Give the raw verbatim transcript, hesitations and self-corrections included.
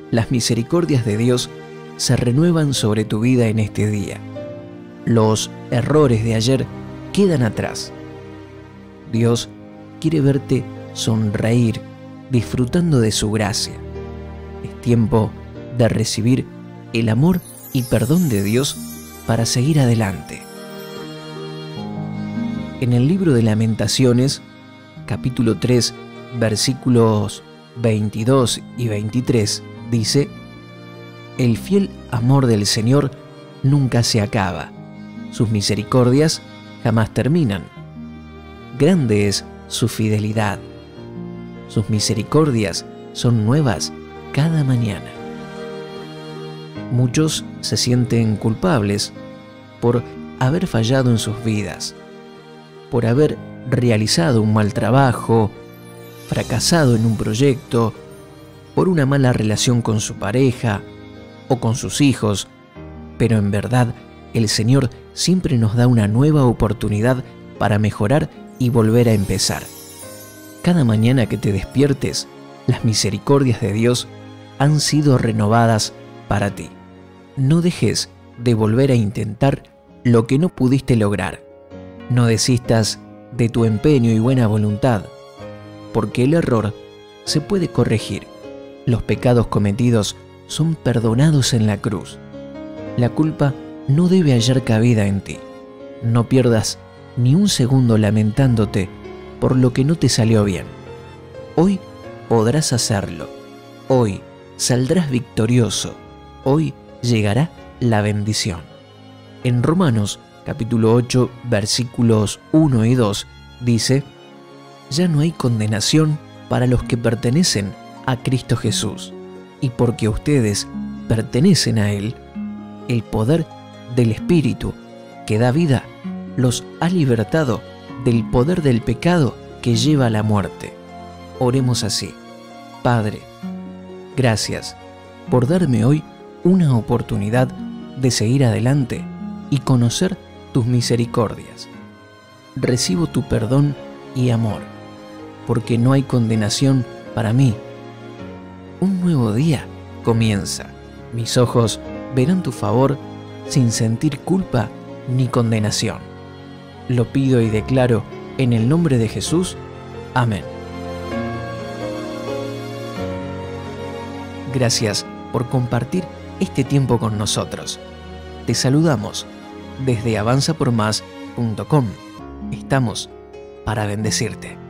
Las misericordias de Dios se renuevan sobre tu vida en este día. Los errores de ayer quedan atrás. Dios quiere verte sonreír, disfrutando de su gracia. Es tiempo de recibir el amor y perdón de Dios para seguir adelante. En el libro de Lamentaciones, capítulo tres, versículos veintidós y veintitrés, dice: El fiel amor del Señor nunca se acaba, sus misericordias jamás terminan. Grande es su fidelidad, sus misericordias son nuevas cada mañana. Muchos se sienten culpables por haber fallado en sus vidas, por haber realizado un mal trabajo, fracasado en un proyecto, por una mala relación con su pareja o con sus hijos, pero en verdad el Señor siempre nos da una nueva oportunidad para mejorar y volver a empezar. Cada mañana que te despiertes, las misericordias de Dios han sido renovadas para ti. No dejes de volver a intentar lo que no pudiste lograr. No desistas de tu empeño y buena voluntad, porque el error se puede corregir. Los pecados cometidos son perdonados en la cruz. La culpa no debe hallar cabida en ti. No pierdas ni un segundo lamentándote por lo que no te salió bien. Hoy podrás hacerlo. Hoy saldrás victorioso. Hoy llegará la bendición. En Romanos capítulo ocho, versículos uno y dos, dice: Ya no hay condenación para los que pertenecen a Cristo Jesús, y porque ustedes pertenecen a Él, el poder del Espíritu que da vida los ha libertado del poder del pecado que lleva a la muerte. Oremos así: Padre, gracias por darme hoy una oportunidad de seguir adelante y conocer tus misericordias. Recibo tu perdón y amor, porque no hay condenación para mí. Un nuevo día comienza. Mis ojos verán tu favor sin sentir culpa ni condenación. Lo pido y declaro en el nombre de Jesús. Amén. Gracias por compartir este tiempo con nosotros. Te saludamos desde avanza por más punto com. Estamos para bendecirte.